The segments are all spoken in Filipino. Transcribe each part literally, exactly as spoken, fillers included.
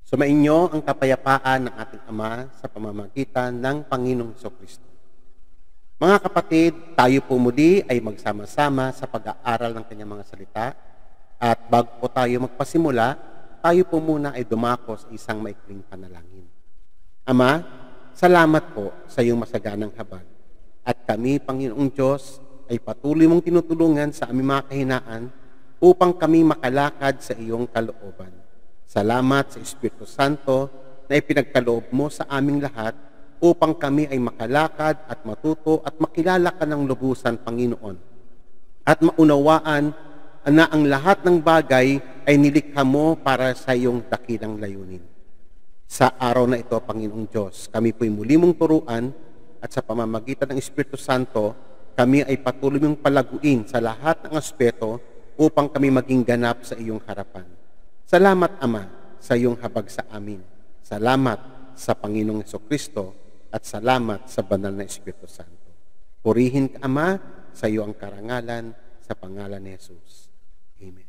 Sumainyo ang kapayapaan ng ating Ama sa pamamagitan ng Panginoong Jesucristo. Mga kapatid, tayo po muli ay magsama-sama sa pag-aaral ng kanyang mga salita. At bago po tayo magpasimula, tayo po muna ay dumako sa isang maikling panalangin. Ama, salamat po sa iyong masaganang habag. At kami, Panginoong Diyos, ay patuloy mong tinutulungan sa aming mga kahinaan upang kami makalakad sa iyong kalooban. Salamat sa Espiritu Santo na ipinagkaloob mo sa aming lahat upang kami ay makalakad at matuto at makilala ka ng lubusan, Panginoon. At maunawaan na ang lahat ng bagay ay nilikha mo para sa iyong dakilang layunin. Sa araw na ito, Panginoong Diyos, kami po'y muli mong turuan at sa pamamagitan ng Espiritu Santo, kami ay patuloy mong palaguin sa lahat ng aspeto upang kami maging ganap sa iyong harapan. Salamat, Ama, sa iyong habag sa amin. Salamat sa Panginoong Jesucristo at salamat sa banal na Espiritu Santo. Purihin ka, Ama, sa iyo ang karangalan sa pangalan ni Jesus. Amen.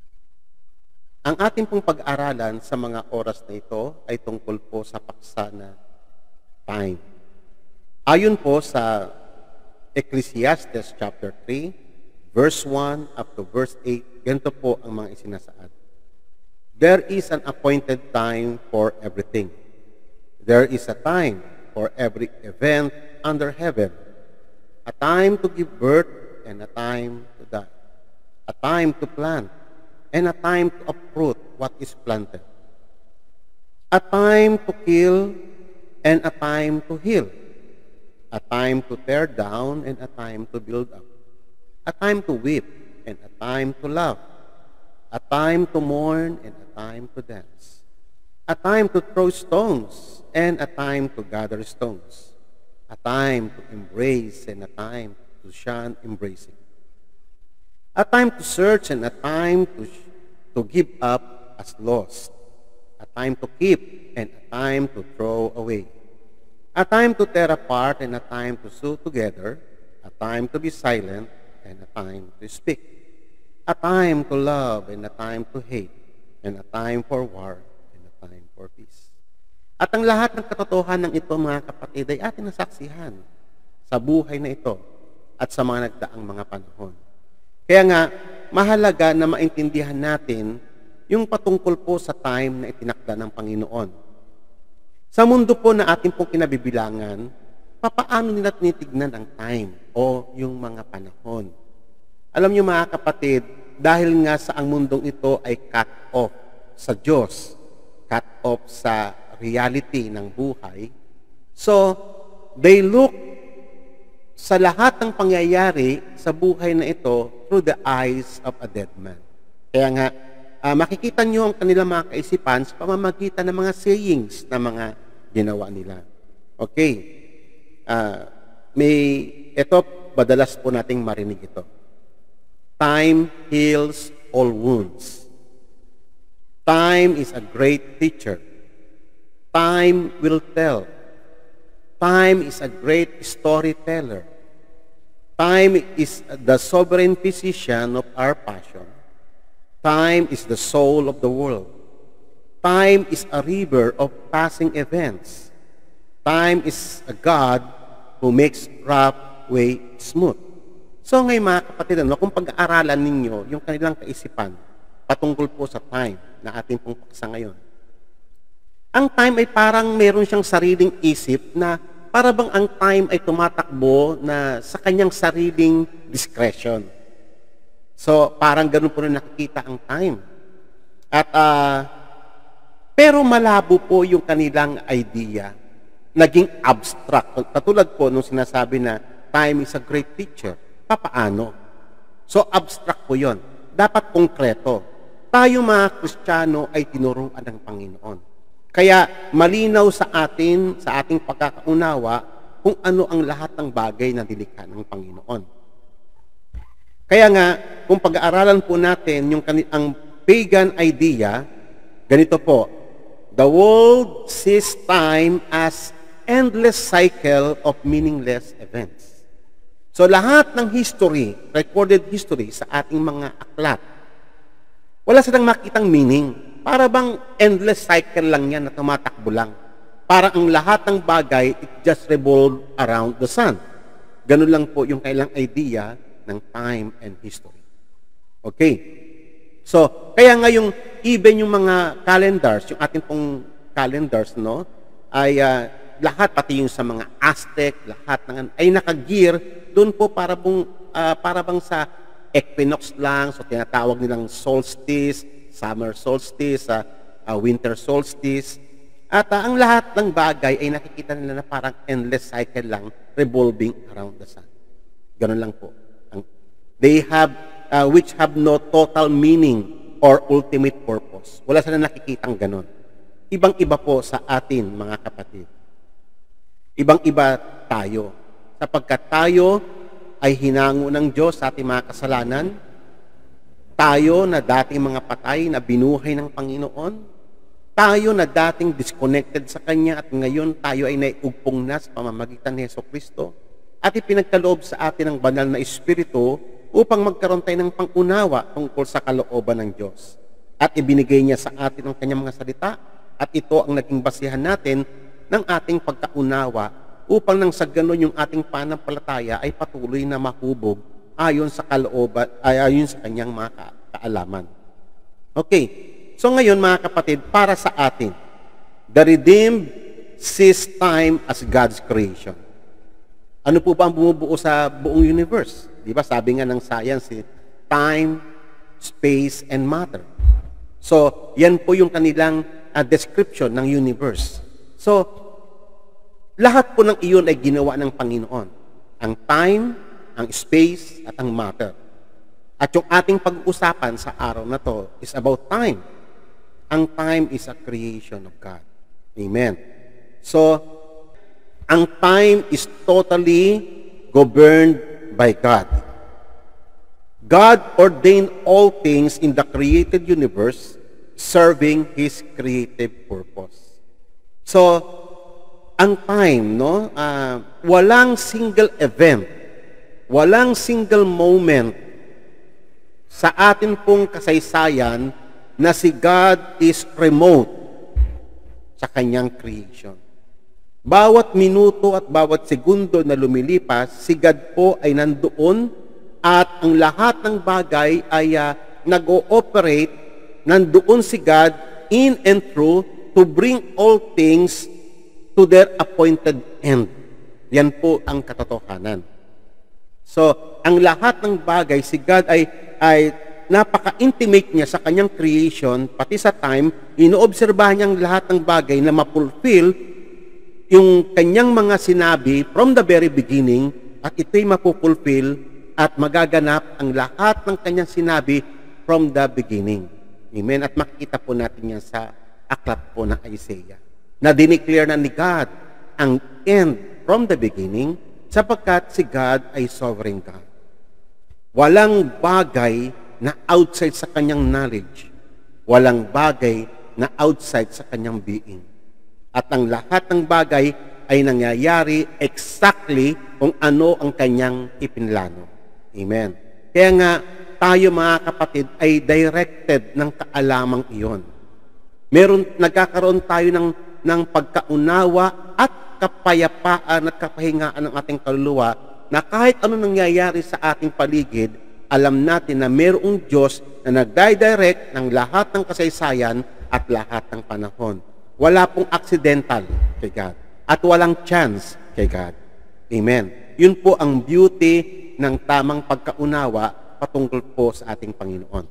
Ang ating pong pag-aralan sa mga oras na ito ay tungkol po sa paksa na time. Ayon po sa Ecclesiastes chapter three, verse one up to verse eight, ganito po ang mga isinasaad. There is an appointed time for everything. There is a time for every event under heaven. A time to give birth and a time to die. A time to plant and a time to uproot what is planted. A time to kill and a time to heal. A time to tear down and a time to build up. A time to weep and a time to laugh. A time to mourn and a time to dance. A time to throw stones and a time to gather stones. A time to embrace and a time to shun embracing. A time to search and a time to, to give up as lost. A time to keep and a time to throw away. A time to tear apart and a time to sew together. A time to be silent and a time to speak. A time to love and a time to hate, and a time for war and a time for peace. At ang lahat ng katotohanan ng ito, mga kapatid, ay ating nasaksihan sa buhay na ito at sa mga nagdaang mga panahon. Kaya nga, mahalaga na maintindihan natin yung patungkol po sa time na itinakda ng Panginoon. Sa mundo po na ating pong kinabibilangan, papaano nila tinitignan ang time o yung mga panahon? Alam niyo, mga kapatid, dahil nga sa ang mundong ito ay cut off sa Diyos, cut off sa reality ng buhay, so they look sa lahat ng pangyayari sa buhay na ito through the eyes of a dead man. Kaya nga, uh, makikita niyo ang kanilang mga kaisipan sa pamamagitan ng mga sayings na mga ginawa nila. Okay. Uh, may, ito, madalas po nating marinig ito. Time heals all wounds. Time is a great teacher. Time will tell. Time is a great storyteller. Time is the sovereign physician of our passion. Time is the soul of the world. Time is a river of passing events. Time is a God who makes rough way smooth. So ngayon, mga kapatid, ano, kung pag-aaralan ninyo yung kanilang kaisipan patungkol po sa time na ating pong paksa ngayon, ang time ay parang meron siyang sariling isip na para bang ang time ay tumatakbo na sa kanyang sariling discretion. So parang ganun po na nakikita ang time. At uh, pero malabo po yung kanilang idea, naging abstract. Katulad po nung sinasabi na time is a great teacher. Papaano? So, abstract po yun. Dapat konkreto. Tayo mga Kristiyano ay tinuruan ng Panginoon. Kaya malinaw sa atin, sa ating pagkakaunawa, kung ano ang lahat ng bagay na nilikha ng Panginoon. Kaya nga, kung pag-aaralan po natin yung ang pagan idea, ganito po, the world sees time as endless cycle of meaningless events. So lahat ng history, recorded history sa ating mga aklat, wala silang makitang meaning. para bang endless cycle lang yan na tumatakbo lang. Para ang lahat ng bagay, it just revolve around the sun. Ganun lang po yung kailang idea ng time and history. Okay. So, kaya nga yung, even yung mga calendars, yung ating pong calendars, no, ay uh, lahat, pati yung sa mga Aztec, lahat ng, ay nakagear, doon po para, bang, uh, para bang sa equinox lang, so tinatawag nilang solstice, summer solstice, uh, uh, winter solstice, at uh, ang lahat ng bagay ay nakikita nila na parang endless cycle lang, revolving around the sun. Ganun lang po. Ang, they have, uh, which have no total meaning or ultimate purpose. Wala sila nakikitang ganun. Ibang-iba po sa atin, mga kapatid. Ibang-iba tayo. Sapagkat tayo ay hinango ng Diyos sa ating mga kasalanan, tayo na dating mga patay na binuhay ng Panginoon, tayo na dating disconnected sa Kanya at ngayon tayo ay naiugpong na sa pamamagitan ni Jesucristo at ipinagkaloob sa atin ng banal na Espiritu upang magkaroon tayo ng pangunawa tungkol sa kalooban ng Diyos. At ibinigay niya sa atin ang Kanyang mga salita at ito ang naging basihan natin ng ating pagkaunawa upang nang sa ganon yung ating panampalataya ay patuloy na mahubog ayon sa kalooban, ay ayon sa Kanyang mga ka kaalaman. Okay. So ngayon mga kapatid, para sa atin, the redeemed sees time as God's creation. Ano po ba ang bumubuo sa buong universe? Di ba sabi nga ng science, eh, time, space, and matter. So, yan po yung kanilang uh, description ng universe. So, lahat po ng iyon ay ginawa ng Panginoon. Ang time, ang space, at ang matter. At yung ating pag-uusapan sa araw na to is about time. Ang time is a creation of God. Amen. So, ang time is totally governed by God. God ordained all things in the created universe serving His creative purpose. So, ang time, no, uh, walang single event, walang single moment sa atin pong kasaysayan na si God is remote sa Kanyang creation. Bawat minuto at bawat segundo na lumilipas, si God po ay nandoon at ang lahat ng bagay ay uh, nag-ooperate, nandoon si God in and through to bring all things to their appointed end. Yan po ang katotohanan. So, ang lahat ng bagay, si God ay, ay napaka-intimate niya sa Kanyang creation, pati sa time, inoobserbahan niya ang lahat ng bagay na mapulfill yung Kanyang mga sinabi from the very beginning at ito'y mapupulfill at magaganap ang lahat ng Kanyang sinabi from the beginning. Amen? At makikita po natin yan sa aklat po ng Isaiah na dineclare na ni God ang end from the beginning sapagkat si God ay sovereign God. Walang bagay na outside sa Kanyang knowledge. Walang bagay na outside sa Kanyang being. At ang lahat ng bagay ay nangyayari exactly kung ano ang Kanyang ipinlano. Amen. Kaya nga, tayo mga kapatid ay directed ng kaalamang iyon. Meron, nagkakaroon tayo ng, ng pagkaunawa at kapayapaan at kapahingaan ng ating kaluluwa na kahit ano nangyayari sa ating paligid, alam natin na mayroong Diyos na nagdi-direct ng lahat ng kasaysayan at lahat ng panahon. Wala pong accidental kay God. At walang chance kay God. Amen. Yun po ang beauty ng tamang pagkaunawa patungkol po sa ating Panginoon.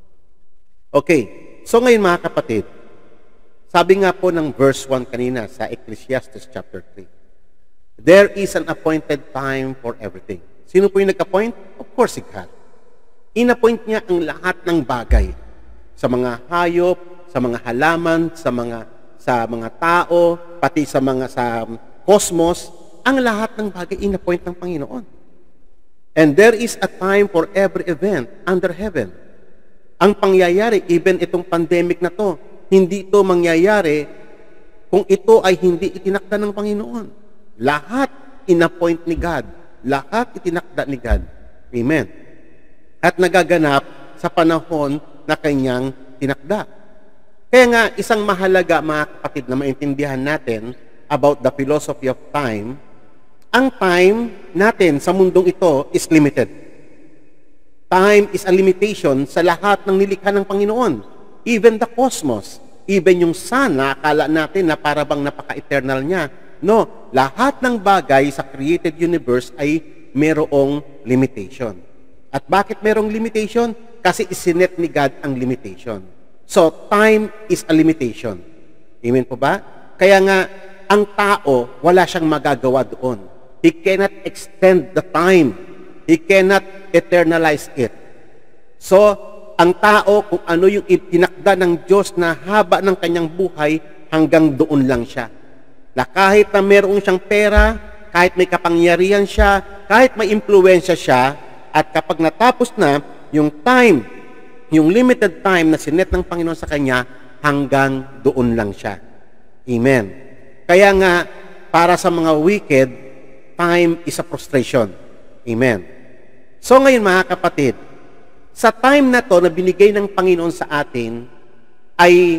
Okay. So ngayon mga kapatid, sabi nga po ng verse one kanina sa Ecclesiastes chapter three, there is an appointed time for everything. Sino po yung nag-appoint? Of course, si God. In-appoint niya ang lahat ng bagay. Sa mga hayop, sa mga halaman, sa mga sa mga tao, pati sa mga sa cosmos, ang lahat ng bagay in-appoint ng Panginoon. And there is a time for every event under heaven. Ang pangyayari, even itong pandemic na to, hindi ito mangyayari kung ito ay hindi itinakda ng Panginoon. Lahat in-appoint ni God. Lahat itinakda ni God. Amen. At nagaganap sa panahon na Kanyang tinakda. Kaya nga, isang mahalaga, mga kapatid, na maintindihan natin about the philosophy of time, ang time natin sa mundong ito is limited. Time is a limitation sa lahat ng nilikha ng Panginoon. Even the cosmos, even yung sun, na akala natin na parabang napaka-eternal niya. No, lahat ng bagay sa created universe ay merong limitation. At bakit merong limitation? Kasi isinet ni God ang limitation. So, time is a limitation. Amen po ba? Kaya nga, ang tao, wala siyang magagawa doon. He cannot extend the time. He cannot eternalize it. So, ang tao, kung ano yung itinakda ng Diyos na haba ng kanyang buhay, hanggang doon lang siya. Na kahit na meron siyang pera, kahit may kapangyarihan siya, kahit may impluensya siya, at kapag natapos na yung time, yung limited time na sinet ng Panginoon sa kanya, hanggang doon lang siya. Amen. Kaya nga, para sa mga wicked, time is a frustration. Amen. So ngayon, mga kapatid, sa time na to na binigay ng Panginoon sa atin, ay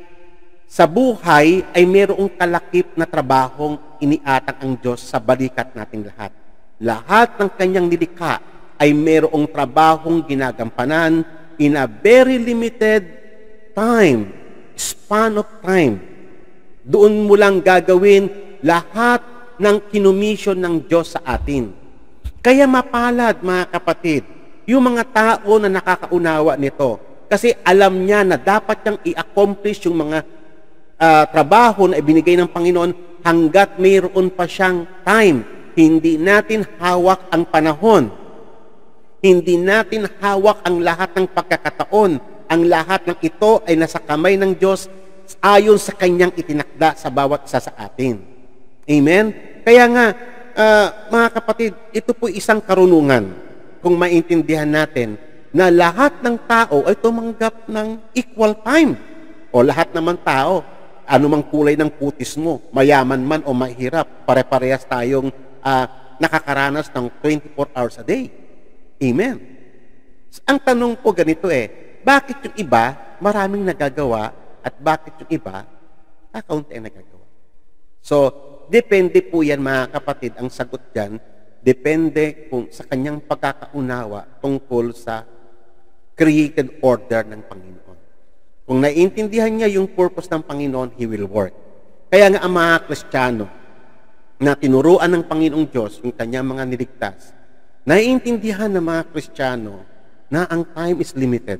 sa buhay ay mayroong kalakip na trabahong iniatang ang Diyos sa balikat nating lahat. Lahat ng kanyang nilikha ay mayroong trabahong ginagampanan in a very limited time, span of time. Doon mo lang gagawin lahat ng kinumisyon ng Diyos sa atin. Kaya mapalad, mga kapatid, yung mga tao na nakakaunawa nito. Kasi alam niya na dapat niyang i-accomplish yung mga uh, trabaho na ibinigay ng Panginoon hanggat mayroon pa siyang time. Hindi natin hawak ang panahon. Hindi natin hawak ang lahat ng pagkakataon. Ang lahat ng ito ay nasa kamay ng Diyos ayon sa kanyang itinakda sa bawat isa sa atin. Amen? Kaya nga, uh, mga kapatid, ito po isang karunungan kung maintindihan natin na lahat ng tao ay tumanggap ng equal time. O lahat naman tao, anumang kulay ng putis mo, mayaman man o mahirap, pare-parehas tayong uh, nakakaranas ng twenty-four hours a day. Amen. Ang tanong po ganito eh, bakit yung iba maraming nagagawa at bakit yung iba kakaunti ang nagagawa? So, depende po yan, mga kapatid, ang sagot dyan, depende kung sa kanyang pagkakaunawa tungkol sa created order ng Panginoon. Kung naiintindihan niya yung purpose ng Panginoon, He will work. Kaya nga ang mga Kristiyano na tinuruan ng Panginoong Diyos, yung kanyang mga niligtas, naiintindihan ng mga Kristiyano na ang time is limited.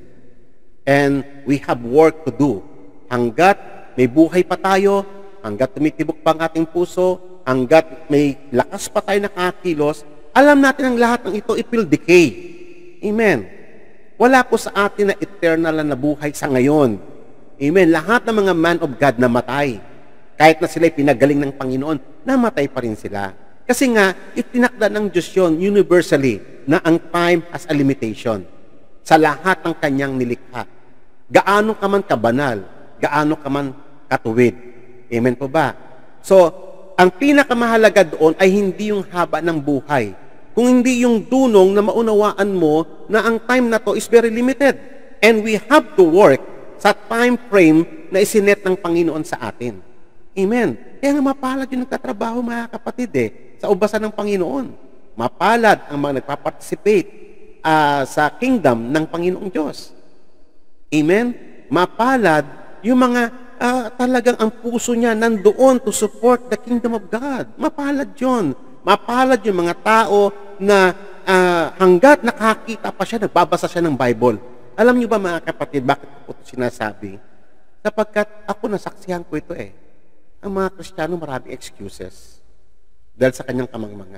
And we have work to do. Hanggat may buhay pa tayo, hanggat tumitibok pa ang ating puso, hanggat may lakas pa tayo nakakilos, alam natin ang lahat ng ito, it will decay. Amen. Wala po sa atin na eternal na buhay sa ngayon. Amen. Lahat ng mga man of God namatay. Kahit na sila'y pinagaling ng Panginoon, namatay pa rin sila. Kasi nga, itinakda ng Diyos yun universally na ang time has a limitation sa lahat ng kanyang nilikha. Gaano ka man kabanal, gaano ka man katuwid. Amen po ba? So, ang pinakamahalaga doon ay hindi yung haba ng buhay, kung hindi yung dunong na maunawaan mo na ang time na to is very limited. And we have to work sa time frame na isinet ng Panginoon sa atin. Amen. Kaya nga mapalad yung nagtatrabaho, mga kapatid eh, sa ubasan ng Panginoon. Mapalad ang mga nagpa-participate uh, sa kingdom ng Panginoong Diyos. Amen? Mapalad yung mga uh, talagang ang puso niya nandoon to support the kingdom of God. Mapalad yun. Mapalad yung mga tao na uh, hanggat nakakita pa siya, nagbabasa siya ng Bible. Alam niyo ba, mga kapatid, bakit ko ito sinasabi? Sapagkat ako nasaksihan ko ito eh. Ang mga Kristiyano maraming excuses dahil sa kanyang kamangmangan.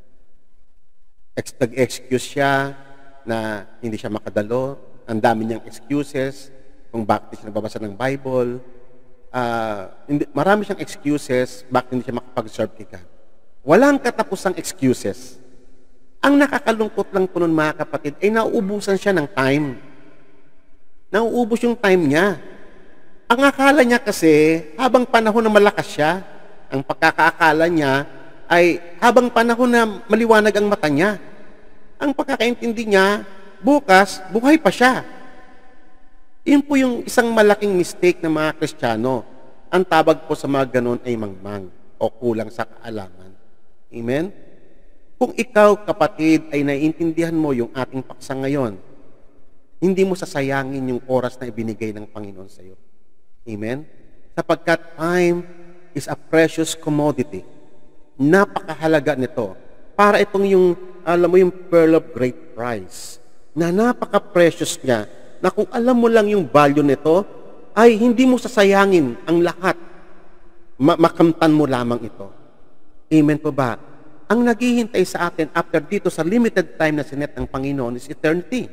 Nag-excuse siya na hindi siya makadalo. Ang dami niyang excuses kung bakit siya nagbabasa ng Bible. Uh, hindi, marami siyang excuses bakit hindi siya makapag-serve kay God. Walang katapusang excuses. Ang nakakalungkot lang po nun, mga kapatid, ay nauubusan siya ng time. Nauubos yung time niya. Ang akala niya kasi, habang panahon na malakas siya, ang pagkakaakala niya ay habang panahon na maliwanag ang mata niya. Ang pagkakaintindi niya, bukas, buhay pa siya. Yun po yung isang malaking mistake ng mga Kristiyano. Ang tawag po sa mga ganon ay mangmang o kulang sa kaalaman. Amen? Kung ikaw, kapatid, ay naiintindihan mo yung ating paksa ngayon, hindi mo sasayangin yung oras na ibinigay ng Panginoon sa iyo. Amen? Sapagkat time is a precious commodity. Napakahalaga nito. Para itong yung, alam mo, yung pearl of great price, na napaka-precious niya, na kung alam mo lang yung value nito, ay hindi mo sasayangin ang lahat. Ma- makamtan mo lamang ito. Amen po ba? Ang naghihintay sa atin after dito sa limited time na sinet ng Panginoon is eternity.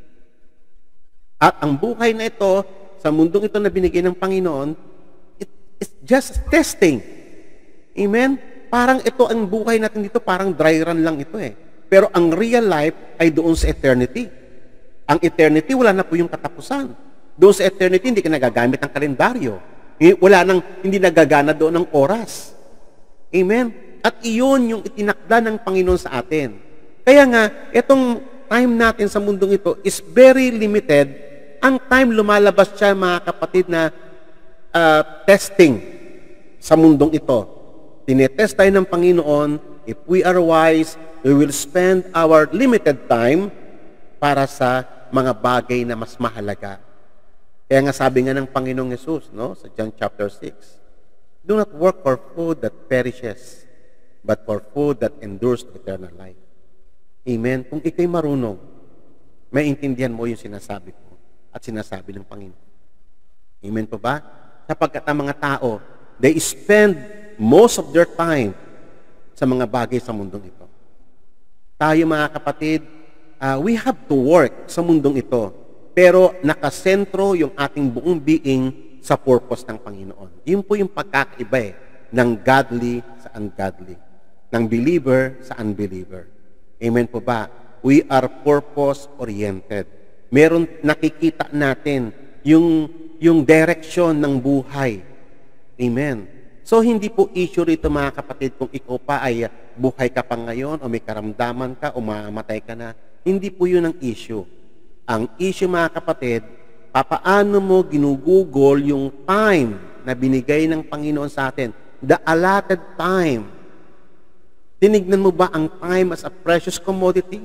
At ang buhay na ito, sa mundong ito na binigay ng Panginoon, it is just testing. Amen? Parang ito ang buhay natin dito, parang dry run lang ito eh. Pero ang real life ay doon sa eternity. Ang eternity, wala na po yung katapusan. Doon sa eternity, hindi ka nagagamit ng kalendaryo. Wala nang, hindi nagagana doon ng oras. Amen? At iyon yung itinakda ng Panginoon sa atin. Kaya nga, itong time natin sa mundong ito is very limited. Ang time lumalabas siya, mga kapatid, na uh, testing sa mundong ito. Tinetest tayo ng Panginoon. If we are wise, we will spend our limited time para sa mga bagay na mas mahalaga. Kaya nga sabi nga ng Panginoong Jesus, no, sa John chapter six, do not work for food that perishes, but for food that endures to eternal life. Amen? Kung ikay marunong, may intindihan mo yung sinasabi ko at sinasabi ng Panginoon. Amen po ba? Sapagkat ang mga tao, they spend most of their time sa mga bagay sa mundong ito. Tayo mga kapatid, uh, we have to work sa mundong ito, pero nakasentro yung ating buong being sa purpose ng Panginoon. Yun po yung pagkakaiba eh, ng godly sa ungodly, ng believer sa unbeliever. Amen po ba? We are purpose-oriented. Meron nakikita natin yung, yung direction ng buhay. Amen. So, hindi po issue rito mga kapatid kung ikaw pa ay buhay ka pa ngayon o may karamdaman ka o mamamatay ka na. Hindi po yun ang issue. Ang issue mga kapatid, papaano mo ginugugol yung time na binigay ng Panginoon sa atin? The allotted time. Tinignan mo ba ang time as a precious commodity?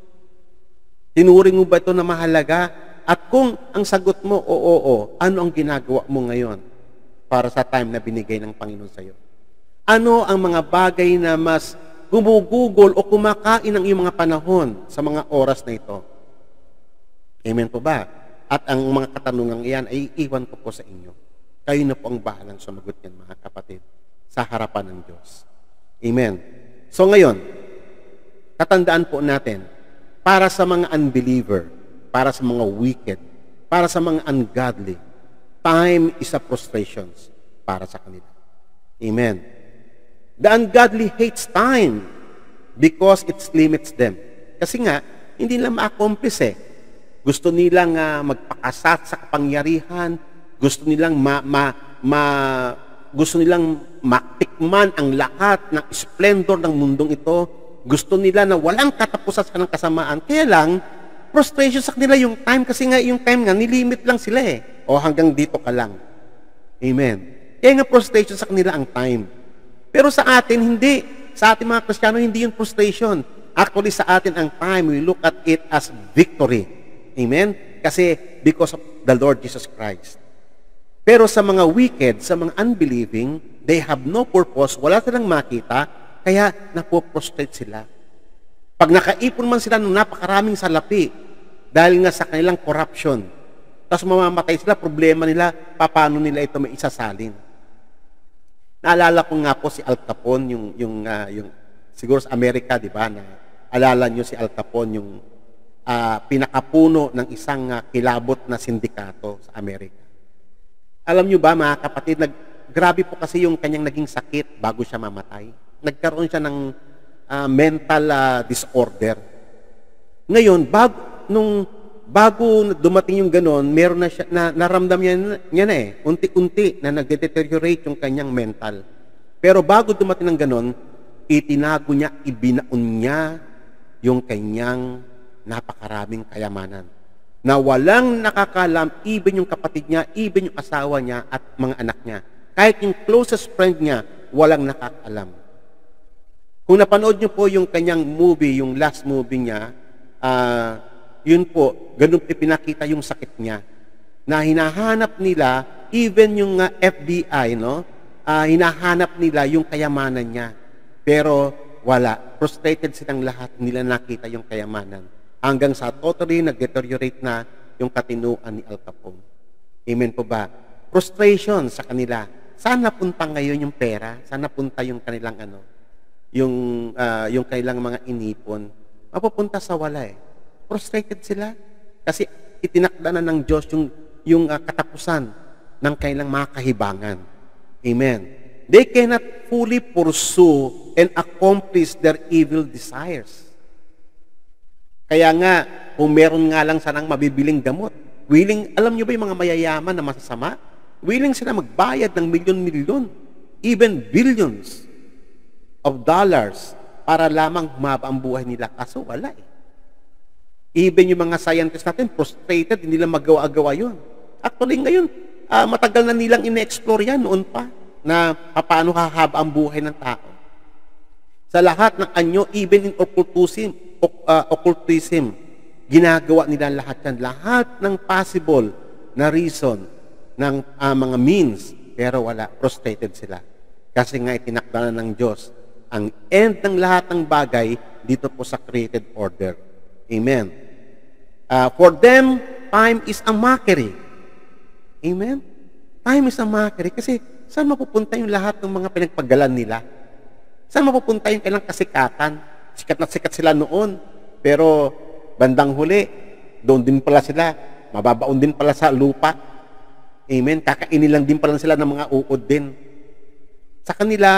Tinuring mo ba ito na mahalaga? At kung ang sagot mo, oo, oo, ano ang ginagawa mo ngayon para sa time na binigay ng Panginoon sa iyo? Ano ang mga bagay na mas gumugugol o kumakain ng iyong mga panahon sa mga oras na ito? Amen po ba? At ang mga katanungang iyan ay iiwan ko po sa inyo. Kayo na po ang bahalang sumagot yan, mga kapatid, sa harapan ng Diyos. Amen. So ngayon, tatandaan po natin, para sa mga unbeliever, para sa mga wicked, para sa mga ungodly, time is a frustration para sa kanila. Amen. The ungodly hates time because it limits them. Kasi nga, hindi nila ma-accomplish eh. Gusto nilang uh, magpakasat sa kapangyarihan, gusto nilang ma, ma, ma gusto nilang matikman ang lahat ng splendor ng mundong ito. Gusto nila na walang katapusan sa ng kasamaan. Kaya lang, frustration sa kanila yung time kasi nga yung time nga, nilimit lang sila eh. O hanggang dito ka lang. Amen. Kaya nga frustration sa kanila ang time. Pero sa atin, hindi. Sa ating mga Kristiyano, hindi yung frustration. Actually, sa atin ang time, we look at it as victory. Amen? Kasi because of the Lord Jesus Christ. Pero sa mga wicked, sa mga unbelieving, they have no purpose, wala silang makita, kaya napoprostrate sila. Pag nakaipon man sila ng napakaraming salapi, dahil nga sa kanilang corruption, tapos mamamatay sila, problema nila, paano nila ito may isasalin. Naalala ko nga po si Al Capone, yung, yung, uh, yung siguro sa Amerika, di ba, na alala nyo si Al Capone, yung uh, pinakapuno ng isang uh, kilabot na sindikato sa Amerika. Alam nyo ba, mga kapatid, nag, grabe po kasi yung kanyang naging sakit bago siya mamatay. Nagkaroon siya ng uh, mental uh, disorder. Ngayon, bago, nung, bago dumating yung ganon, meron na siya, na, naramdam niya, niya na eh, unti-unti na nag-deteriorate yung kanyang mental. Pero bago dumating ng ganon, itinago niya, ibinaon niya yung kanyang napakaraming kayamanan. na walang nakakalam, even yung kapatid niya, even yung asawa niya at mga anak niya. Kahit yung closest friend niya, walang nakakalam. Kung napanood niyo po yung kanyang movie, yung last movie niya, uh, yun po, ganun pinakita yung sakit niya. Na hinahanap nila, even yung uh, F B I, no? Uh, hinahanap nila yung kayamanan niya. Pero wala. Frustrated silang lahat, nila nakita yung kayamanan. Hanggang sa totally nag-deteriorate na yung katinuan ni Al Capone. Amen po ba? Frustration sa kanila. Saan napunta ngayon yung pera? Saan napunta yung kanilang ano? Yung, uh, yung kailang mga inipon? Mapupunta sa wala eh. Frustrated sila. Kasi itinakda na ng Diyos yung, yung uh, katapusan ng kailang mga kahibangan. Amen. They cannot fully pursue and accomplish their evil desires. Kaya nga, kung meron nga lang sanang mabibiling gamot, willing, alam nyo ba yung mga mayayaman na masasama? Willing sila magbayad ng milyon-milyon, even billions of dollars para lamang humaba ang buhay nila. Kaso wala eh. Even yung mga scientists natin, frustrated, hindi nila magawa-gawa yun. Actually ngayon, uh, matagal na nilang ine-explore yan noon pa, na paano hahaba ang buhay ng tao. Sa lahat ng anyo, even in occultism, uh, occultism, ginagawa nila lahat yan. Lahat ng possible na reason, ng uh, mga means, pero wala, frustrated sila. Kasi nga itinakda na ng Diyos ang end ng lahat ng bagay dito po sa created order. Amen. Uh, for them, time is a mockery. Amen? Time is a mockery. Kasi saan mapupunta yung lahat ng mga pinagpagalan nila? Saan mapupunta yung kailang kasikatan? Sikat na sikat sila noon. Pero bandang huli, doon din pala sila. Mababaon din pala sa lupa. Amen? Kakainin lang din pala sila ng mga uod din. Sa kanila,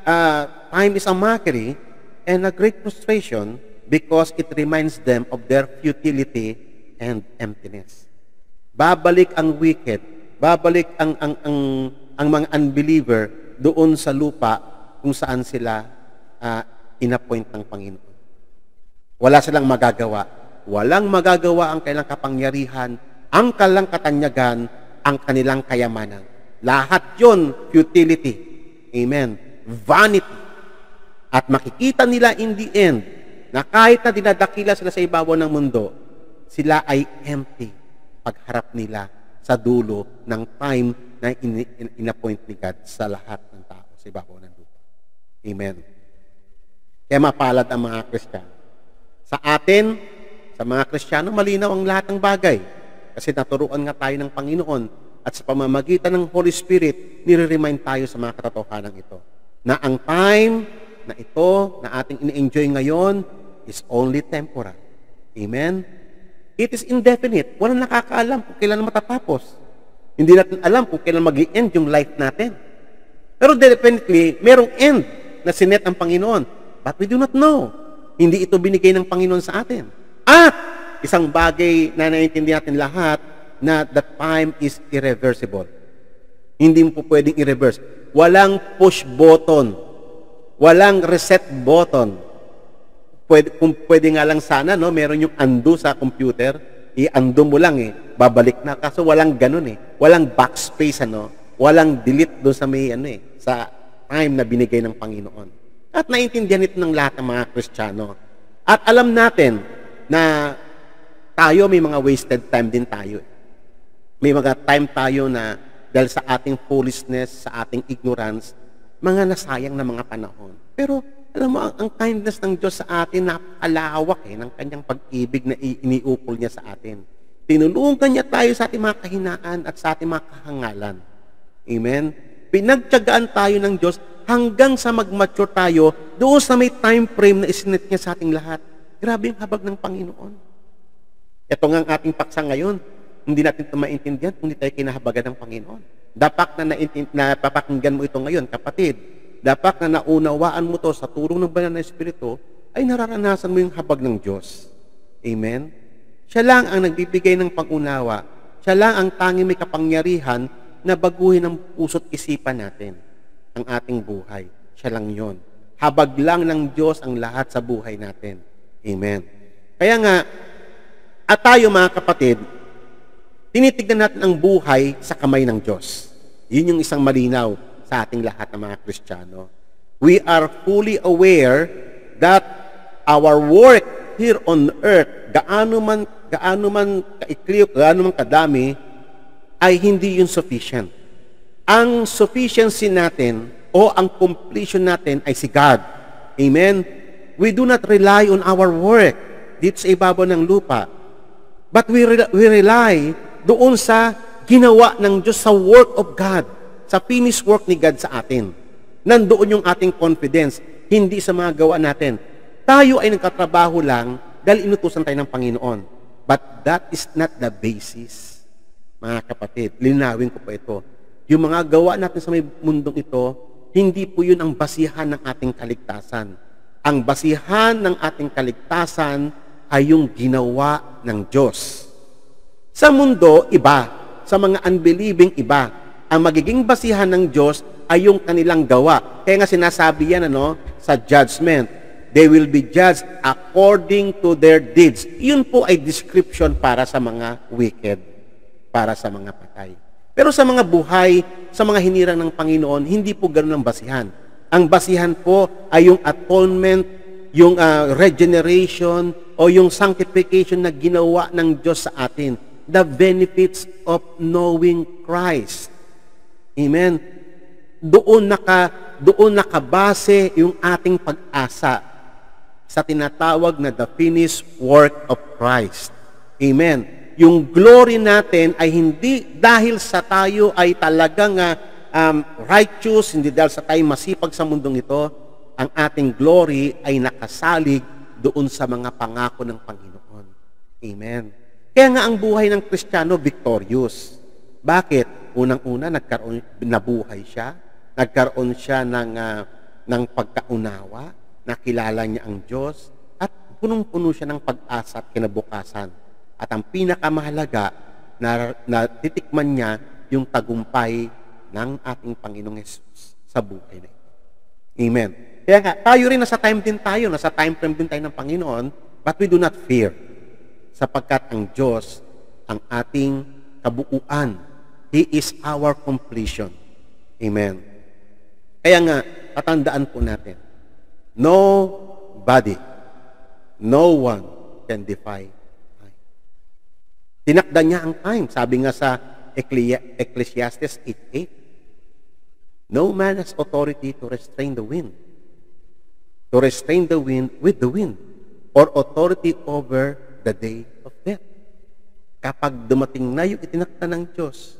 uh, time is a mockery and a great frustration because it reminds them of their futility and emptiness. Babalik ang wicked, babalik ang, ang, ang, ang mga unbeliever doon sa lupa kung saan sila uh, inappoint ng Panginoon. Wala silang magagawa. Walang magagawa ang kailang kapangyarihan, ang kailang katanyagan, ang kanilang kayamanan. Lahat yon futility. Amen. Vanity. At makikita nila in the end na kahit na dinadakila sila sa ibabaw ng mundo, sila ay empty pagharap nila sa dulo ng time na in-appoint ni God sa lahat ng tao sa ibabaw ng lupa. Amen. Kaya mapalad ang mga Kristiyano. Sa atin, sa mga Kristiyano, malinaw ang lahat ng bagay. Kasi naturuan nga tayo ng Panginoon at sa pamamagitan ng Holy Spirit, nire-remind tayo sa mga katotohanan ito. Na ang time na ito, na ating ini-enjoy ngayon, is only temporal. Amen? It is indefinite. Walang nakakaalam kung kailan matatapos. Hindi natin alam kung kailan mag-i-end yung life natin. Pero definitely, merong end na sinet ang Panginoon. But we do not know. Hindi ito binigay ng Panginoon sa atin. At isang bagay na naiintindihan natin lahat na that time is irreversible. Hindi mo po pwedeng i-reverse. Walang push button. Walang reset button. Pwede, kung pwede nga lang sana, no, meron yung undo sa computer, i-undo mo lang eh, babalik na. Kaso walang ganun eh. Walang backspace, ano, walang delete doon sa may, ano eh, sa time na binigay ng Panginoon. At naiintindihan ito ng lahat ng mga Kristiyano. At alam natin na tayo may mga wasted time din tayo. May mga time tayo na dahil sa ating foolishness, sa ating ignorance, mga nasayang na mga panahon. Pero alam mo, ang, ang kindness ng Diyos sa atin, napakalawak eh, ng kanyang pag-ibig na iniupol niya sa atin. Tinulungan niya tayo sa ating mga kahinaan at sa ating mga kahangalan. Amen? Pinagtiyagaan tayo ng Diyos hanggang sa mag-mature tayo doon sa may time frame na isinet niya sa ating lahat. Grabe yung habag ng Panginoon. Ito nga ang ating paksa ngayon. Hindi natin ito maintindihan kung hindi tayo kinahabagan ng Panginoon. Dapat na napapakinggan mo ito ngayon, kapatid. Dapat na naunawaan mo to sa tulong ng banal na Espiritu, ay nararanasan mo yung habag ng Diyos. Amen? Siya lang ang nagbibigay ng pag-unawa. Siya lang ang tanging may kapangyarihan na baguhin ang puso't isipan natin, ang ating buhay. Siya lang yon. Habag lang ng Diyos ang lahat sa buhay natin. Amen. Kaya nga, At tayo mga kapatid, tinitignan natin ang buhay sa kamay ng Diyos. Yun yung isang malinaw sa ating lahat ng mga Kristiyano. We are fully aware that our work here on earth, gaano man, gaano man kaikliw, gaano man kadami, ay hindi yun sufficient. Ang sufficiency natin o ang completion natin ay si God. Amen? We do not rely on our work dito sa ibabaw ng lupa. But we, re- we rely doon sa ginawa ng Diyos, sa work of God, sa finished work ni God sa atin. Nandoon yung ating confidence, hindi sa mga gawa natin. Tayo ay nagkatrabaho lang dahil inutusan tayo ng Panginoon. But that is not the basis, mga kapatid. Linawin ko pa ito. Yung mga gawa natin sa may mundong ito, hindi po yun ang basihan ng ating kaligtasan. Ang basihan ng ating kaligtasan ay yung ginawa ng Diyos. Sa mundo, iba. Sa mga unbelieving, iba. Ang magiging basihan ng Diyos ay yung kanilang gawa. Kaya nga sinasabi yan ano, sa judgment. They will be judged according to their deeds. Yun po ay description para sa mga wicked, para sa mga patay. Pero sa mga buhay, sa mga hinirang ng Panginoon, hindi po ganoon ang basihan. Ang basihan po ay yung atonement, yung uh, regeneration, o yung sanctification na ginawa ng Diyos sa atin. The benefits of knowing Christ. Amen. Doon naka, doon nakabase yung ating pag-asa sa tinatawag na the finished work of Christ. Amen. Yung glory natin ay hindi dahil sa tayo ay talagang uh, um, righteous, hindi dahil sa tayo masipag sa mundong ito, ang ating glory ay nakasalig doon sa mga pangako ng Panginoon. Amen. Kaya nga ang buhay ng Kristiyano victorious. Bakit? Unang-una, nagkaroon, nabuhay siya, nagkaroon siya ng, uh, ng pagkaunawa, nakilala niya ang Diyos, at punong-puno siya ng pag-asa at kinabukasan. At ang pinakamahalaga, na, na titikman niya yung tagumpay ng ating Panginoong Hesus sa buhay na ito. Amen. Kaya nga, tayo rin, nasa time din tayo, nasa time frame din tayo ng Panginoon, but we do not fear, sapagkat ang Diyos, ang ating kabuuan, He is our completion. Amen. Kaya nga, tatandaan po natin, nobody, no one can defy time. Tinakda niya ang time. Sabi nga sa Ecclesiastes eight eight, no man has authority to restrain the wind, to restrain the wind with the wind, or authority over the day of death. Kapag dumating na yung itinakda ng Diyos,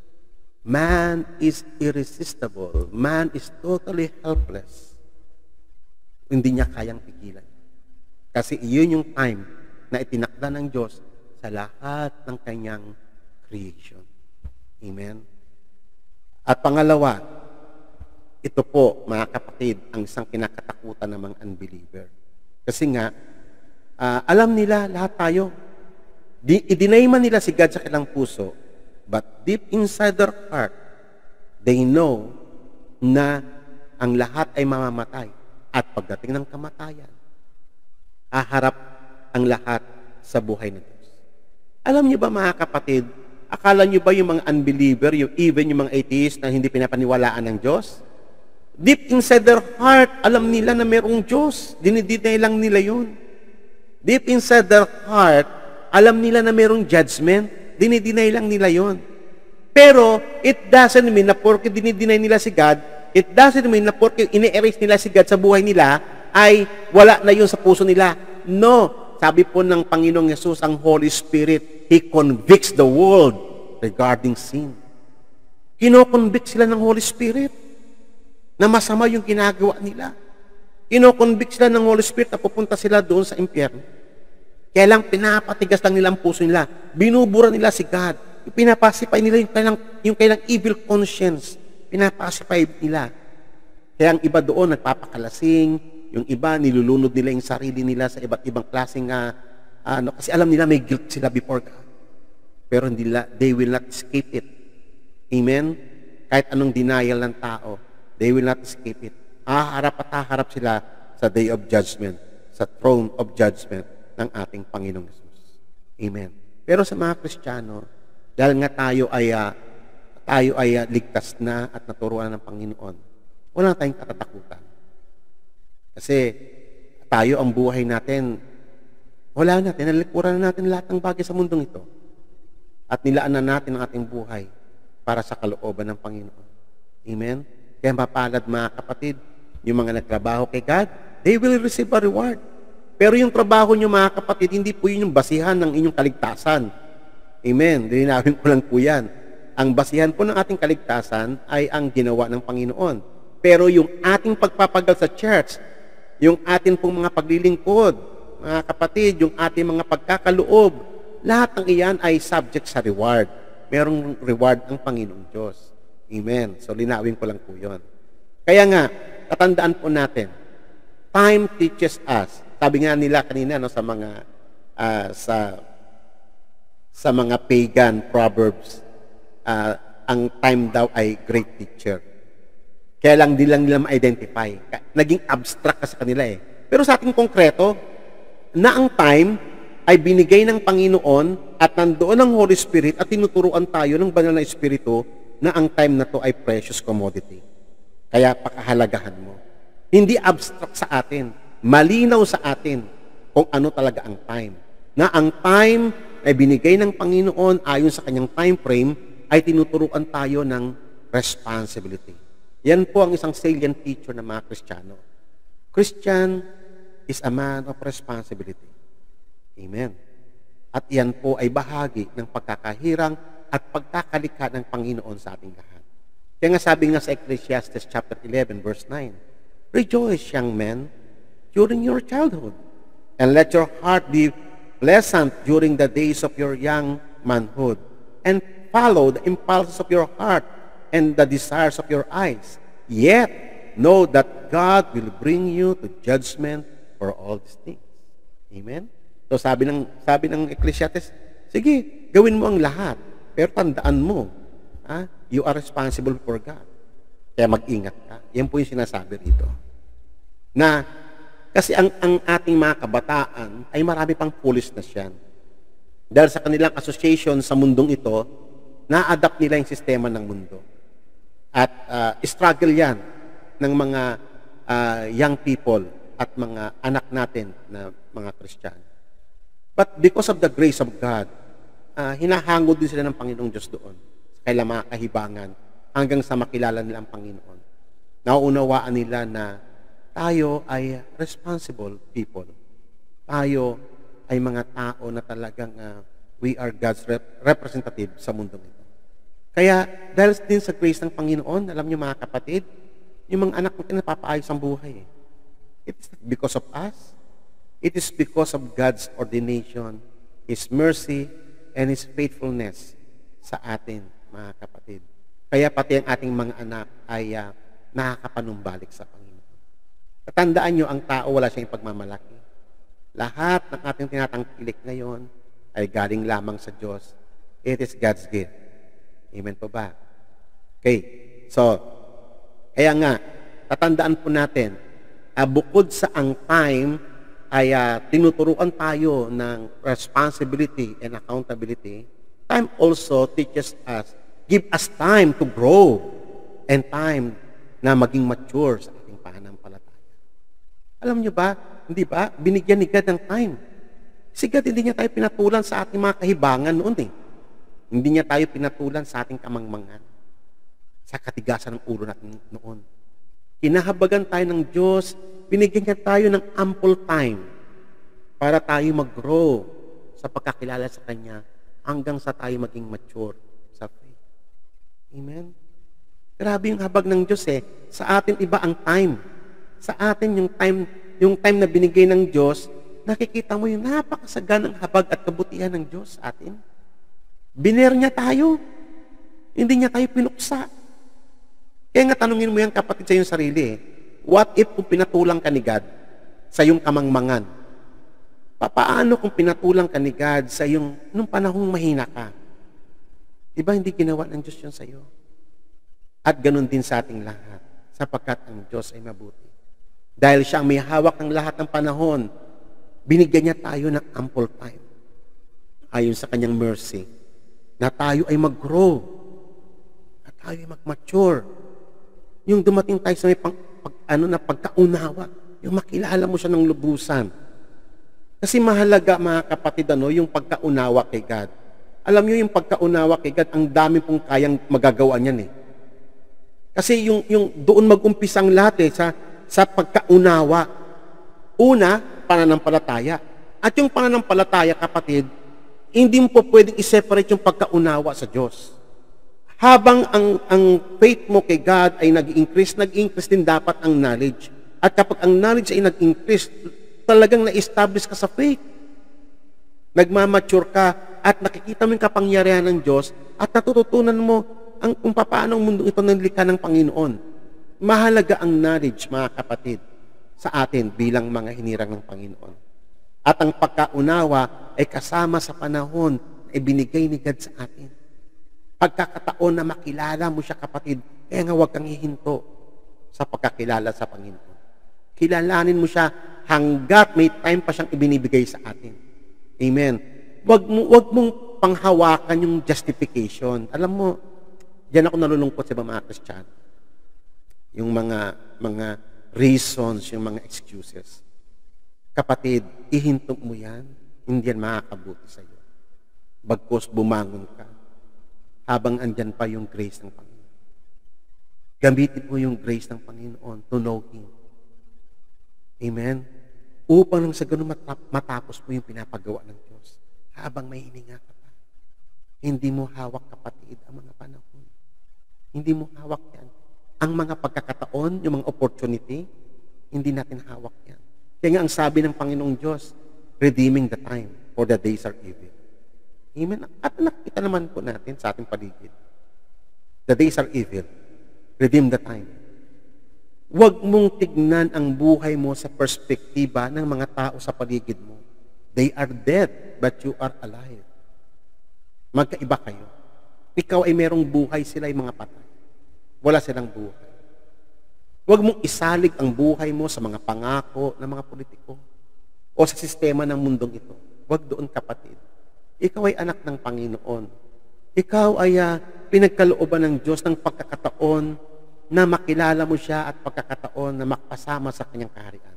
man is irresistible. Man is totally helpless. Hindi niya kayang pigilan. Kasi iyon yung time na itinakda ng Diyos sa lahat ng kanyang creation. Amen? At pangalawa, ito po, mga kapatid, ang isang kinakatakutan ng mga unbeliever. Kasi nga, uh, alam nila lahat tayo. Di, i-deny man nila si God sa kanilang puso, but deep inside their heart, they know na ang lahat ay mamamatay. At pagdating ng kamatayan, aharap ang lahat sa buhay ng Diyos. Alam niyo ba, mga kapatid, akala niyo ba yung mga unbeliever, yung, even yung mga atheist na hindi pinapaniwalaan ng Diyos, deep inside their heart, alam nila na mayroong Diyos. Dinidinay lang nila yun. Deep inside their heart, alam nila na mayroong judgment. Dinidinay lang nila yun. Pero, it doesn't mean na porke dinidinay nila si God, it doesn't mean na porke ine-erase nila si God sa buhay nila, ay wala na yun sa puso nila. No. Sabi po ng Panginoong Yesus, ang Holy Spirit, He convicts the world regarding sin. Kino-convict sila ng Holy Spirit na masama yung ginagawa nila. Kino-convict sila ng Holy Spirit na pupunta sila doon sa impyerno. Kaya lang pinapatigas lang nila ang puso nila. Binubura nila si God. Pinapasify nila yung kailang, yung kailang evil conscience. Pinapasify nila. Kaya ang iba doon nagpapakalasing, yung iba nilulunod nila yung sarili nila sa iba't ibang klaseng uh, ano, kasi alam nila may guilt sila before God. Pero hindi nila, they will not escape it. Amen? Kahit anong denial ng tao, they will not escape it. Haharap at haharap sila sa day of judgment, sa throne of judgment ng ating Panginoong Jesus. Amen. Pero sa mga Kristiyano, dahil nga tayo ay, uh, tayo ay uh, ligtas na at naturuan ng Panginoon, wala tayong katatakutan. Kasi tayo ang buhay natin, wala natin, nalikuran na natin lahat ng bagay sa mundong ito. At nilaan na natin ang ating buhay para sa kalooban ng Panginoon. Amen? Kaya mapalad mga kapatid, yung mga nagtrabaho kay God, they will receive a reward. Pero yung trabaho nyo mga kapatid, hindi po yun yung basihan ng inyong kaligtasan. Amen? Linawin ko lang po yan. Ang basihan po ng ating kaligtasan ay ang ginawa ng Panginoon. Pero yung ating pagpapagal sa church, yung ating pong mga paglilingkod, mga kapatid, yung ating mga pagkakaloob, lahat ng iyan ay subject sa reward. Merong reward ang Panginoong Diyos. Amen. So, linawin ko lang po yun. Kaya nga, tatandaan po natin, time teaches us. Sabi nga nila kanina no, sa mga uh, sa sa mga pagan proverbs, uh, ang time daw ay great teacher. Kaya lang di lang nila ma-identify. Naging abstract sa kanila eh. Pero sa ating konkreto, na ang time ay binigay ng Panginoon at nandoon ang Holy Spirit at tinuturuan tayo ng banal na Espiritu na ang time na to ay precious commodity. Kaya pakahalagahan mo. Hindi abstract sa atin. Malinaw sa atin kung ano talaga ang time. Na ang time ay binigay ng Panginoon ayon sa kanyang time frame ay tinuturuan tayo ng responsibility. Yan po ang isang salient feature ng mga Kristiyano. Christian is a man of responsibility. Amen. At yan po ay bahagi ng pagkakahirang at pagkakalikha ng Panginoon sa ating lahat. Kaya nga sabi nga sa Ecclesiastes chapter eleven verse nine, rejoice, young men, during your childhood, and let your heart be pleasant during the days of your young manhood, and follow the impulses of your heart and the desires of your eyes. Yet, know that God will bring you to judgment for all these things. Amen? So, sabi ng, sabi ng Ecclesiastes, sige, gawin mo ang lahat. Pero tandaan mo, ha, you are responsible for God. Kaya mag-ingat ka. Yan po yung sinasabi rito. Na, kasi ang, ang ating mga kabataan ay marami pang foolishness yan. Dahil sa kanilang association sa mundong ito, na-adapt nila yung sistema ng mundo. At uh, struggle yan ng mga uh, young people at mga anak natin na mga Kristiyano. But because of the grace of God, uh, hinahangod din sila ng Panginoong Diyos doon sa kailang mga kahibangan hanggang sa makilala nila ang Panginoon. Nauunawaan nila na tayo ay responsible people. Tayo ay mga tao na talagang uh, we are God's rep- representative sa mundong ito. Kaya, dahil din sa grace ng Panginoon, alam niyo mga kapatid, yung mga anak natin napapaayos ang buhay. It is not because of us. It is because of God's ordination, His mercy, and His faithfulness sa atin, mga kapatid. Kaya pati ang ating mga anak ay uh, nakakapanumbalik sa Panginoon. Katandaan niyo, ang tao wala siyang pagmamalaki. Lahat ng ating tinatangkilik ngayon ay galing lamang sa Diyos. It is God's gift. Amen po ba? Okay. So, kaya nga, tatandaan po natin, uh, bukod sa ang time ay uh, tinuturuan tayo ng responsibility and accountability, time also teaches us, give us time to grow and time na maging mature sa ating pananampalataya. Alam niyo ba, hindi ba, binigyan ni God ng time. Si God hindi niya tayo pinatulan sa ating mga kahibangan noon eh. Hindi niya tayo pinatulan sa ating kamangmangan, sa katigasan ng ulo natin noon. Kinahabagan tayo ng Diyos, binigyan niya tayo ng ample time para tayo mag-grow sa pagkakilala sa Kanya hanggang sa tayo maging mature sa faith. Amen? Grabe yung habag ng Diyos eh. Sa atin iba ang time. Sa atin yung time, yung time na binigay ng Diyos, nakikita mo yung napakasaganang habag at kabutihan ng Diyos sa atin. Biner niya tayo. Hindi niya tayo pinuksa. Kaya nga tanungin mo yan kapatid sa iyong sarili eh. What if kung pinatulang ka ni God sa iyong kamangmangan? Papaano kung pinatulang ka ni God sa iyong, nung panahong mahina ka? Diba hindi ginawa ng Diyos yun sa iyo? At ganun din sa ating lahat, sapagkat ang Diyos ay mabuti. Dahil siya ang may hawak ng lahat ng panahon, binigyan niya tayo ng ample time. ayon sa kanyang mercy, na tayo ay mag-grow, na tayo ay mag-mature. Yung dumating tayo sa may pang, pag, ano na pagkaunawa, yung makilala mo siya ng lubusan. Kasi mahalaga, mga kapatid, ano, yung pagkaunawa kay God. Alam niyo yung pagkaunawa kay God, ang dami pong kayang magagawa niyan eh. Kasi yung, yung doon mag-umpisang lahat eh, sa, sa pagkaunawa. Una, pananampalataya. At yung pananampalataya, kapatid, hindi mo po pwedeng i-separate yung pagkaunawa sa Diyos. Habang ang, ang faith mo kay God ay nag-increase, nag-increase din dapat ang knowledge. At kapag ang knowledge ay nag-increase, talagang na-establish ka sa faith. Nagmamature ka at nakikita mo yung kapangyarihan ng Diyos at natututunan mo ang, kung paano ang mundo ito nilikha ng Panginoon. Mahalaga ang knowledge, mga kapatid, sa atin bilang mga hinirang ng Panginoon. At ang pagkaunawa ay kasama sa panahon na ibinigay ni God sa atin. Pagkakataon na makilala mo siya, kapatid, kaya nga huwag kang hihinto sa pagkakilala sa Panginoon. Kilalanin mo siya hanggat may time pa siyang ibinibigay sa atin. Amen. Huwag mo, huwag mong panghawakan yung justification. Alam mo, diyan ako nalulungkot sa mga Kristiyano. Yung mga, mga reasons, yung mga excuses. Kapatid, ihinto mo yan, hindi yan makakabuti sa iyo. Bagkus bumangon ka, habang andyan pa yung grace ng Panginoon. Gamitin mo yung grace ng Panginoon to know Him. Amen? Upang nang sa ganun matapos mo yung pinapagawa ng Diyos. Habang may hininga ka pa. Hindi mo hawak, kapatid, ang mga panahon. Hindi mo hawak yan. Ang mga pagkakataon, yung mga opportunity, hindi natin hawak yan. Kaya nga ang sabi ng Panginoong Diyos, redeeming the time, for the days are evil. Amen? At nakita naman po natin sa ating paligid. The days are evil. Redeem the time. Huwag mong tignan ang buhay mo sa perspektiba ng mga tao sa paligid mo. They are dead, but you are alive. Magkaiba kayo. Ikaw ay merong buhay, sila ay mga patay. Wala silang buhay. Huwag mong isalig ang buhay mo sa mga pangako ng mga politiko o sa sistema ng mundong ito. Huwag doon, kapatid. Ikaw ay anak ng Panginoon. Ikaw ay uh, pinagkalooban ng Diyos ng pagkakataon na makilala mo siya at pagkakataon na makasama sa kanyang kaharian.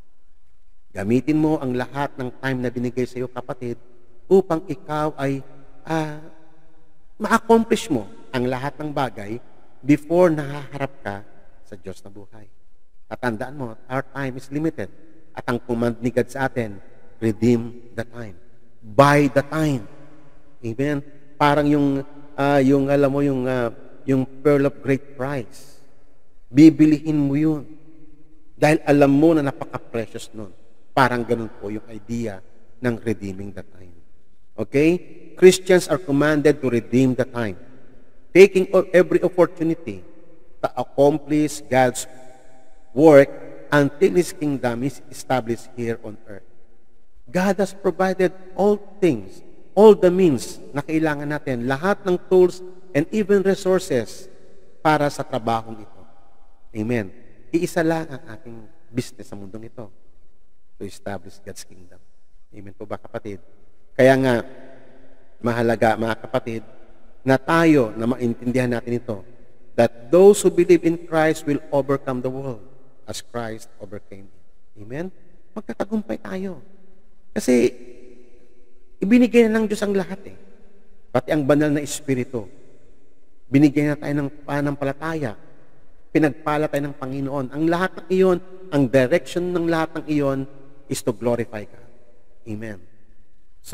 Gamitin mo ang lahat ng time na binigay sa iyo, kapatid, upang ikaw ay uh, ma-accomplish mo ang lahat ng bagay before nahaharap ka sa Diyos na buhay. Tatandaan mo, our time is limited. At ang command ni God sa atin, redeem the time. Buy the time. Amen? Parang yung, uh, yung alam mo, yung, uh, yung pearl of great price. Bibilihin mo yun. Dahil alam mo na napaka-precious nun. Parang ganun po yung idea ng redeeming the time. Okay? Christians are commanded to redeem the time. Taking every opportunity to accomplish God's work until His kingdom is established here on earth. God has provided all things, all the means na kailangan natin, lahat ng tools and even resources para sa trabahong ito. Amen. Iisa lang ang ating business sa mundong ito, to establish God's kingdom. Amen po ba, kapatid? Kaya nga, mahalaga, mga kapatid, na tayo, na maintindihan natin ito, that those who believe in Christ will overcome the world as Christ overcame it. Amen? Magtatagumpay tayo. Kasi, ibinigay na ng Diyos ang lahat eh. Pati ang banal na Espiritu. Binigyan na tayo ng pananampalataya. Pinagpala tayo ng Panginoon. Ang lahat ng iyon, ang direction ng lahat ng iyon is to glorify God. Amen. So,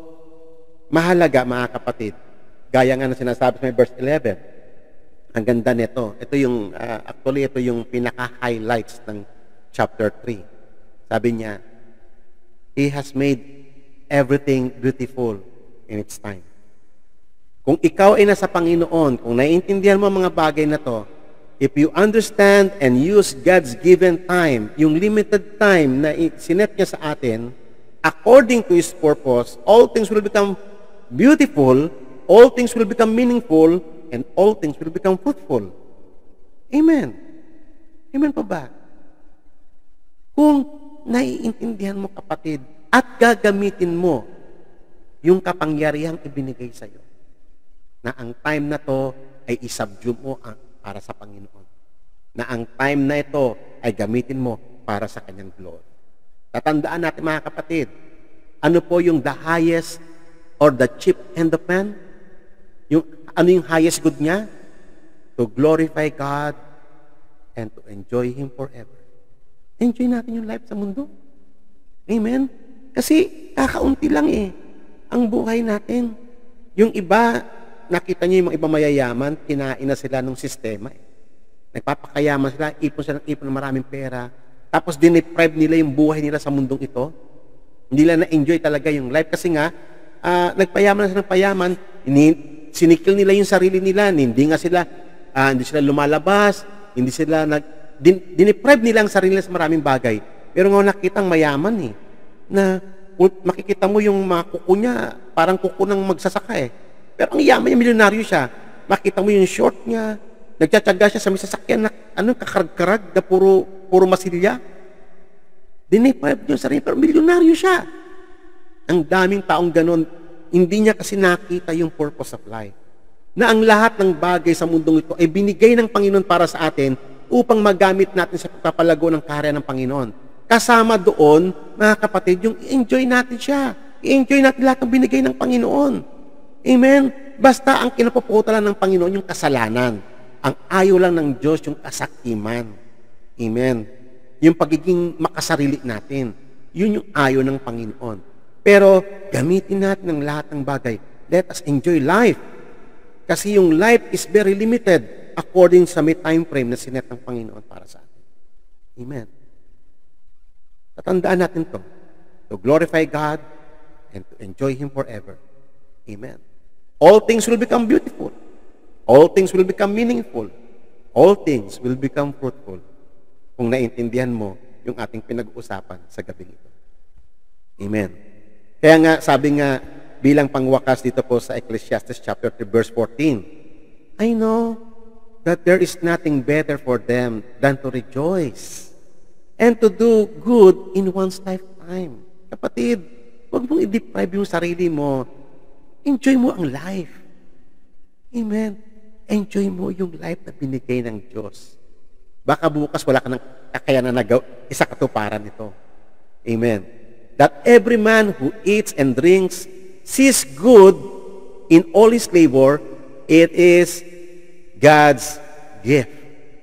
mahalaga, mga kapatid, gaya nga na sinasabi sa may verse eleven, ang ganda nito. Ito yung, uh, actually, ito yung pinaka-highlights ng chapter three. Sabi niya, He has made everything beautiful in its time. Kung ikaw ay nasa Panginoon, kung naiintindihan mo ang mga bagay na to, if you understand and use God's given time, yung limited time na sinet niya sa atin, according to His purpose, all things will become beautiful, all things will become meaningful, and all things will become fruitful. Amen. Amen pa ba? Kung naiintindihan mo, kapatid, at gagamitin mo yung kapangyarihang ibinigay sa'yo. Na ang time na to ay isubdue mo para sa Panginoon. Na ang time na ito ay gamitin mo para sa Kanyang glory. Tatandaan natin mga kapatid, ano po yung the highest or the chief end of man? Yung, ano yung highest good niya? To glorify God and to enjoy Him forever. Enjoy natin yung life sa mundo. Amen? Kasi kakaunti lang eh, ang buhay natin. Yung iba, nakita niyo yung mga iba mayayaman, kinain na sila ng sistema eh. Nagpapakayaman sila, ipon sila ng ipon ng maraming pera, tapos diniprive nila yung buhay nila sa mundong ito. Hindi nila na-enjoy talaga yung life kasi nga, uh, nagpayaman na sila ng payaman, ini- sinikil nila yung sarili nila, hindi nga sila, uh, hindi sila lumalabas, hindi sila nag, din, diniprive nila ang sarili nila sa maraming bagay. Pero nga nakitang mayaman eh, na makikita mo yung mga kuko niya, parang kuko ng magsasaka eh. Pero ang yaman niya, milyonaryo siya. Makita mo yung short niya, nagtsatsaga siya sa may sasakyan na ano, kakarag-karag na puro, puro masilya. Diniprive niya yung sarili, pero milyonaryo siya. Ang daming taong ganon, hindi niya kasi nakita yung purpose of life. Na ang lahat ng bagay sa mundong ito ay binigay ng Panginoon para sa atin upang magamit natin sa pagpapalago ng karya ng Panginoon. Kasama doon, mga kapatid, yung i-enjoy natin siya. I-enjoy natin lahat ng binigay ng Panginoon. Amen? Basta ang kinapuputalan ng Panginoon yung kasalanan. Ang ayaw lang ng Diyos yung kasakiman. Amen? Yung pagiging makasarili natin. Yun yung ayaw ng Panginoon. Pero gamitin natin ang lahat ng bagay. Let us enjoy life. Kasi yung life is very limited according sa may time frame na sinet ng Panginoon para sa atin. Amen? Tatandaan natin to. To glorify God and to enjoy Him forever. Amen. All things will become beautiful. All things will become meaningful. All things will become fruitful. Kung naintindihan mo yung ating pinag-uusapan sa gabing ito. Amen. Kaya nga, sabi nga, bilang pangwakas dito po sa Ecclesiastes chapter three, verse fourteen, I know that there is nothing better for them than to rejoice and to do good in one's lifetime. Kapatid, huwag mong i-deprive yung sarili mo. Enjoy mo ang life. Amen. Enjoy mo yung life na binigay ng Diyos. Baka bukas wala ka ng kakayanan na nagaw, isa katuparan nito. Amen. That every man who eats and drinks sees good in all his labor, it is God's gift.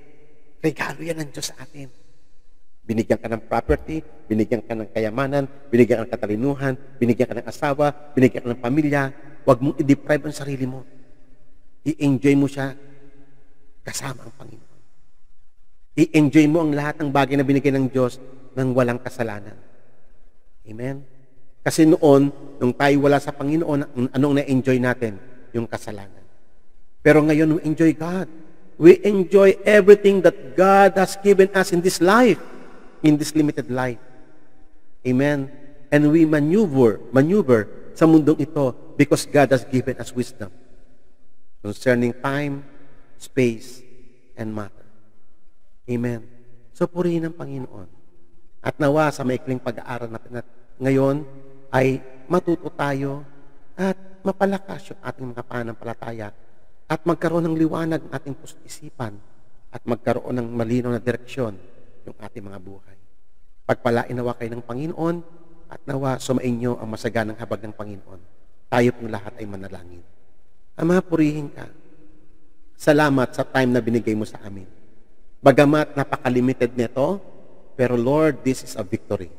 Regalo yan ng Diyos sa atin. Binigyan ka ng property, binigyan ka ng kayamanan, binigyan ka ng katalinuhan, binigyan ka ng asawa, binigyan ka ng pamilya. Huwag mong i-deprive ang sarili mo. I-enjoy mo siya kasama ang Panginoon. I-enjoy mo ang lahat ng bagay na binigay ng Diyos nang walang kasalanan. Amen? Kasi noon, nung tayo wala sa Panginoon, anong na-enjoy natin? Yung kasalanan. Pero ngayon, we enjoy God. We enjoy everything that God has given us in this life. In this limited life. Amen? And we maneuver, maneuver sa mundong ito because God has given us wisdom concerning time, space, and matter. Amen? So, purihin ang Panginoon. At nawa sa maikling pag-aaral natin at ngayon ay matuto tayo at mapalakas yung ating mga pananampalataya at magkaroon ng liwanag ng ating puso-isipan at magkaroon ng malinaw na direksyon yung ating mga buhay. Pagpalain nawa kayo ng Panginoon at nawa sumainyo ang masaganang habag ng Panginoon. Tayo pong lahat ay manalangin. Ama, purihin ka. Salamat sa time na binigay mo sa amin. Bagamat napaka-limited nito, pero Lord, this is a victory.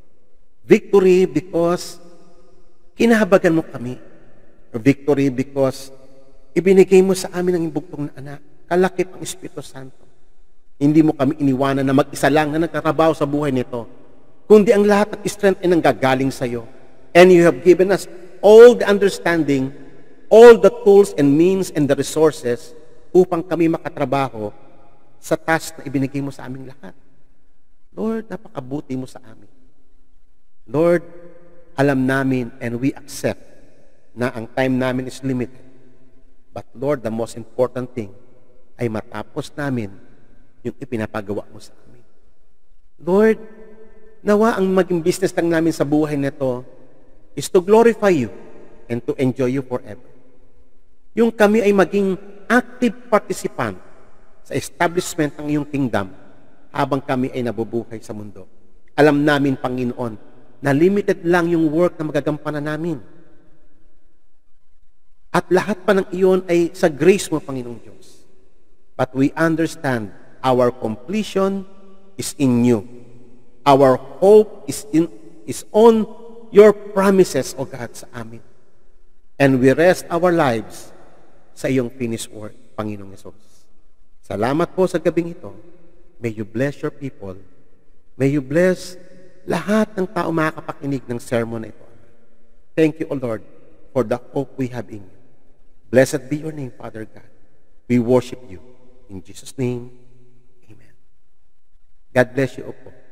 Victory because kinahabagan mo kami. Victory because ibinigay mo sa amin ang imbugtong na anak. Kalakip ang Espiritu Santo. Hindi mo kami iniwanan na mag-isa lang na nagkatrabaho sa buhay nito. Kundi ang lahat ng strength ay nanggagaling sa iyo. And you have given us all the understanding, all the tools and means and the resources upang kami makatrabaho sa task na ibinigay mo sa aming lahat. Lord, napakabuti mo sa amin. Lord, alam namin and we accept na ang time namin is limited. But Lord, the most important thing ay matapos namin yung ipinapagawa mo sa amin. Lord, nawa ang maging business lang namin sa buhay nito is to glorify you and to enjoy you forever. Yung kami ay maging active participant sa establishment ng iyong kingdom habang kami ay nabubuhay sa mundo. Alam namin, Panginoon, na limited lang yung work na magagampanan namin. At lahat pa ng iyon ay sa grace mo, Panginoong Diyos. But we understand our completion is in you. Our hope is in is on your promises, O God, sa amin. And we rest our lives sa iyong finished work, Panginoong Yesus. Salamat po sa gabing ito. May you bless your people. May you bless lahat ng tao makakapakinig ng sermon na ito. Thank you, O Lord, for the hope we have in you. Blessed be your name, Father God. We worship you. In Jesus' name, amen. God bless you, Opo.